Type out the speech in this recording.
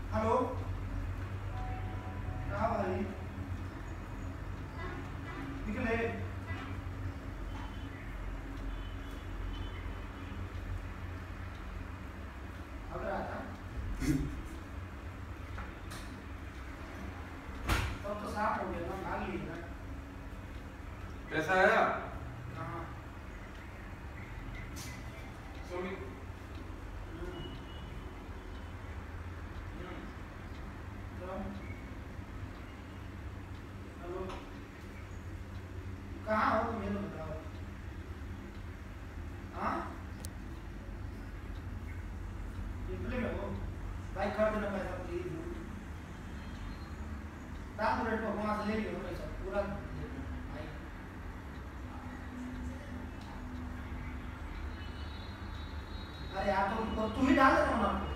Hello. हाँ भाई, निकले। अब रहा था तब तो साफ हो गया ना, भाग लिया ना। कैसा आया? हाँ। सोनी हेलो, कहाँ हो तुम, ये तो बताओ। हाँ, डिस्प्ले में हो भाई, कर देना पैसा प्लीज। दाम रेट पर वहाँ से ले लियो पैसा पूरा दे दो भाई। अरे यार तो तू ही डाल देना ना।